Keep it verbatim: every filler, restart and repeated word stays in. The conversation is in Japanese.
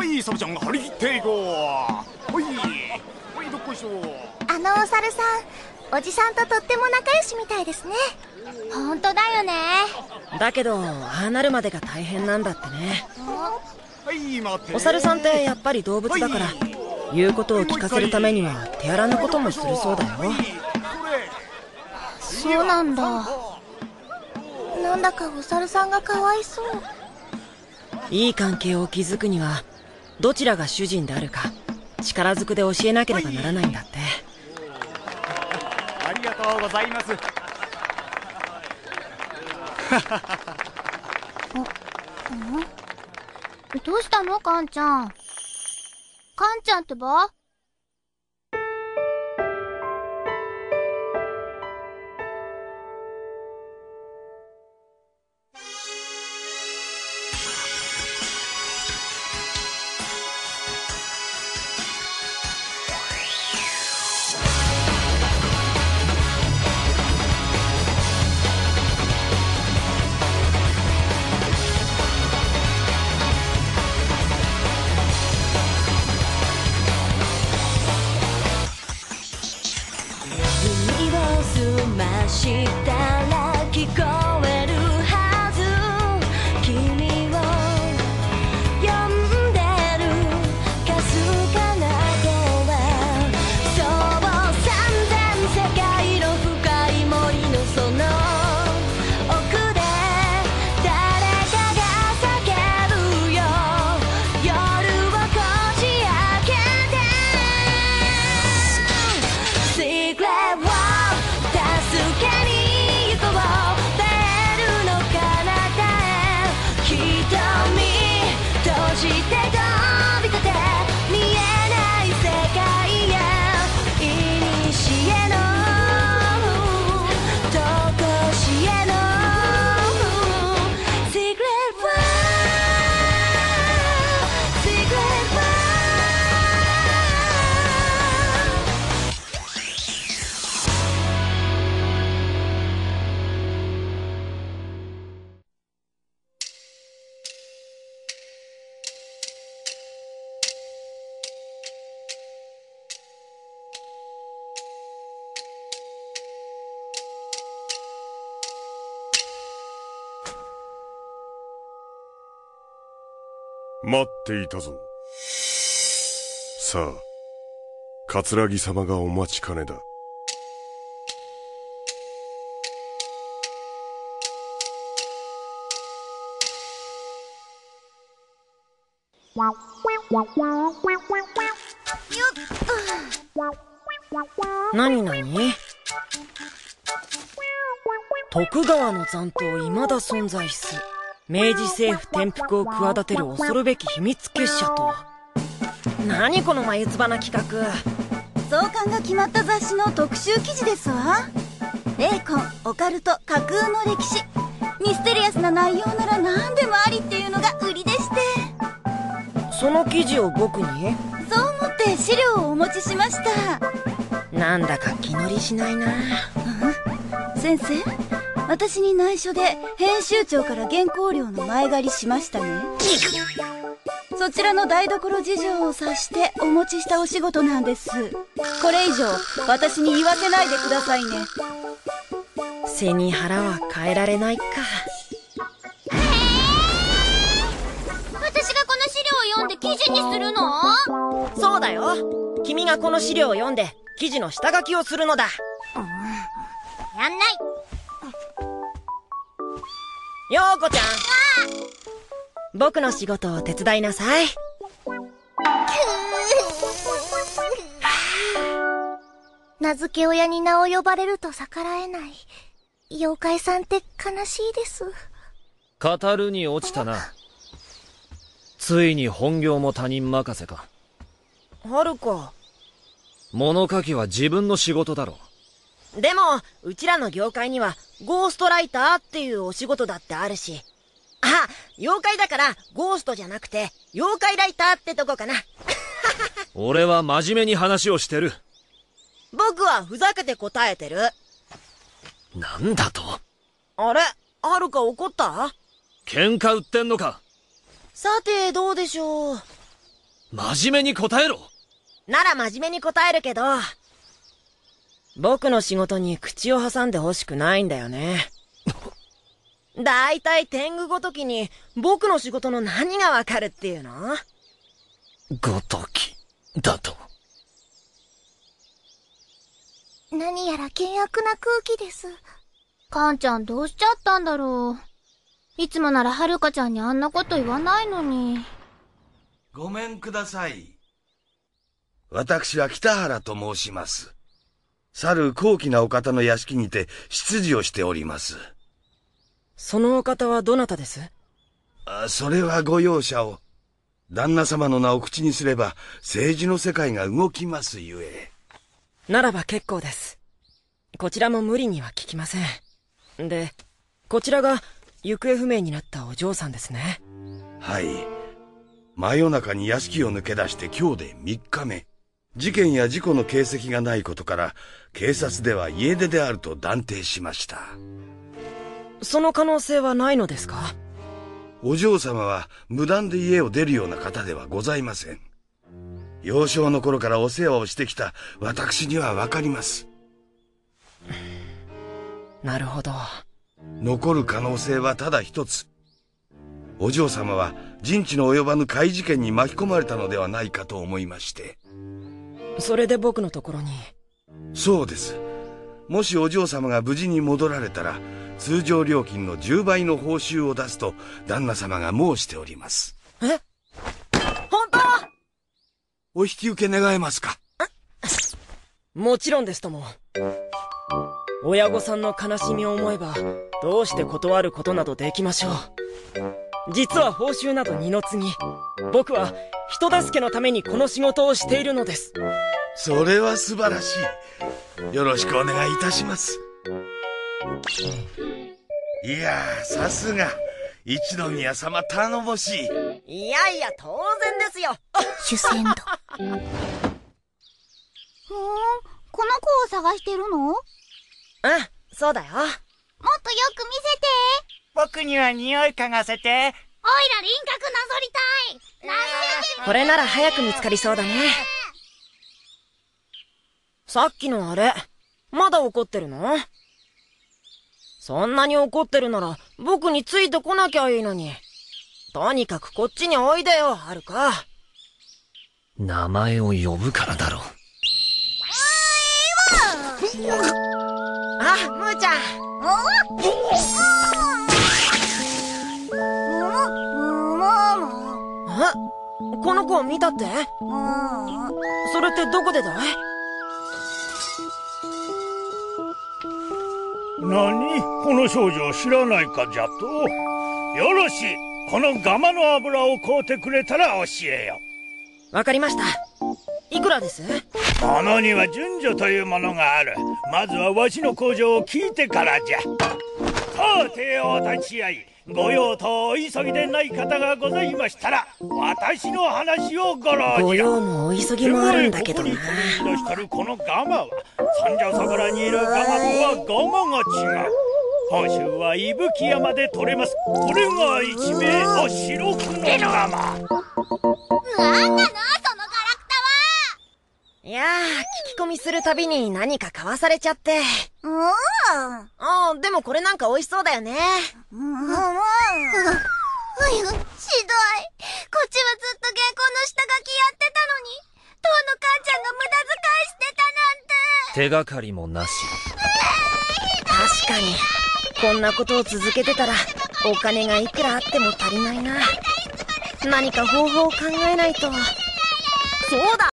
いサブちゃん張り切っていこう。ほいほい、どっこいしょ。 あのお猿さん、おじさんととっても仲良しみたいですね。ほんとだよね。 だけどああなるまでが大変なんだってね。 はい待って。 お猿さんってやっぱり動物だから、言うことを聞かせるためには手荒なこともするそうだよ。 そうなんだ。なんだかお猿さんがかわいそう。 いい関係を築くにはどちらが主人であるか力ずくで教えなければならないんだって。 ありがとうございます。 どうしたのカンちゃん。カンちゃんってば。 したら聞こえるはず。君を呼んでるかすかな声。そう三千世界の深い森のその奥で誰かが叫ぶよ。夜をこじ開けて Secret World 助けに行こう。出るの彼方へ。瞳閉じて飛び立て見えない世界へ。いにしえのとこしえの Secret World Secret World。 待っていたぞ。さあ、桂木様がお待ちかねだ。 何何？徳川の残党未だ存在す。明治政府転覆を企てる恐るべき秘密結社と。何この眉唾な企画。 創刊が決まった雑誌の特集記事ですわ。霊魂、オカルト、架空の歴史、ミステリアスな内容なら何でもありっていうのが売りでして。 その記事を僕に？ そう思って資料をお持ちしました。 なんだか気乗りしないな。 うん、先生、私に内緒で編集長から原稿料の前借りしましたね。そちらの台所事情を察してお持ちしたお仕事なんです。これ以上私に言わせないでくださいね。 背に腹は変えられないか。 えー、私がこの資料を読んで記事にするの？ そうだよ。君がこの資料を読んで記事の下書きをするのだ。 うん、やんない。 ようこちゃん、僕の仕事を手伝いなさい。 名付け親に名を呼ばれると逆らえない。妖怪さんって悲しいです。 語るに落ちたな。ついに本業も他人任せか。 はるか。 物書きは自分の仕事だろ。 でもうちらの業界にはゴーストライターっていうお仕事だってあるし。あ、妖怪だからゴーストじゃなくて妖怪ライターってとこかな。 俺は真面目に話をしてる。 僕はふざけて答えてる。 なんだと？ あれ、はるか怒った？ 喧嘩売ってんのか？ さてどうでしょう。 真面目に答えろ。 なら真面目に答えるけど、僕の仕事に口を挟んでほしくないんだよね。だいたい天狗ごときに僕の仕事の何がわかるっていうの？ ごときだと。 何やら険悪な空気です。カンちゃんどうしちゃったんだろう。いつもならはるかちゃんにあんなこと言わないのに。 ごめんください。私は北原と申します。去る高貴なお方の屋敷にて執事をしております。 そのお方はどなたです？ あ、それはご容赦を。旦那様の名を口にすれば政治の世界が動きますゆえ。 ならば結構です。こちらも無理には聞きません。で、こちらが行方不明になったお嬢さんですね。 はい。真夜中に屋敷を抜け出して今日でみっかめ。事件や事故の形跡がないことから警察では家出であると断定しました。 その可能性はないのですか？ お嬢様は無断で家を出るような方ではございません。幼少の頃からお世話をしてきた私にはわかります。 なるほど。 残る可能性はただ一つ。お嬢様は人知の及ばぬ怪事件に巻き込まれたのではないかと思いまして。 それで僕のところに。 そうです。もしお嬢様が無事に戻られたら通常料金のじゅうばいの報酬を出すと旦那様が申しております。 え？本当？ お引き受け願えますか？ もちろんですとも。親御さんの悲しみを思えばどうして断ることなどできましょう。実は報酬など二の次。僕は人助けのためにこの仕事をしているのです。 それは素晴らしい。よろしくお願いいたします。いやー、さすが一宮様頼もしい。 いやいや当然ですよ。 主戦度。ふーん、この子を探してるの？うん、 そうだよ。 もっとよく見せて。 僕には匂い嗅がせて。 おいら輪郭なぞりたい。なぞりて。 これなら早く見つかりそうだね。さっきのあれ、まだ怒ってるの？そんなに怒ってるなら僕についてこなきゃいいのに。とにかくこっちにおいでよ、はるか。 名前を呼ぶからだろう。 あ、むーちゃん。え？この子を見たって？それってどこでだい？ 何？この少女を知らないかじゃと？よろしい。このガマの油を買うてくれたら教えよ。 わかりました。いくらです？ このには順序というものがある。まずはわしの工場を聞いてからじゃ。さてお立ち会い。ご用とお急ぎでない方がございましたら私の話をごろじゃ。 ご用もお急ぎもあるんだけどな。 ここに飛び出してるこのガマは三条桜にいるガマとはガマが違う。報酬は伊吹山で取れます。これが一名お白くのガマ。 なんなのそのガラクタは。 いやー、聞き込みするたびに何か買わされちゃって。 うん。 ああ、でもこれなんか美味しそうだよね。 うん。うん。ひどい。こっちはずっと原稿の下書きやってたのに、当の母ちゃんが無駄遣いしてたなんて。 手がかりもなし。 確かに。こんなことを続けてたら、お金がいくらあっても足りないな。何か方法を考えないと。そうだ！